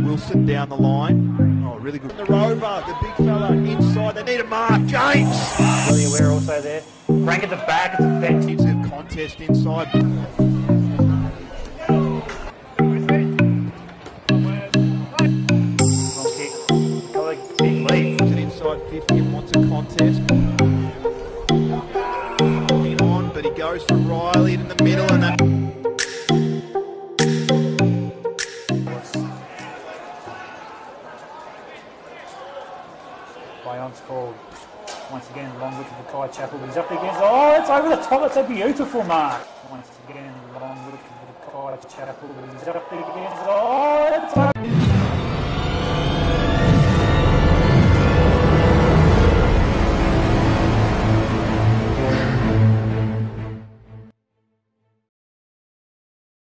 Wilson down the line. Oh, really good. The Rover, the big fella inside. They need a mark. James. William Ware also there. Frank at the back. It's effective. Contest inside. Big lead. An inside 50 and wants a contest. Looking on, but he goes for Riley in the middle and that. Bayon's called once again long look at the Kye Chapple, but he's up against. Oh, it's over the top. It's a beautiful mark. Once again long look at the Kye Chapel, but he's up against. Oh, it's over.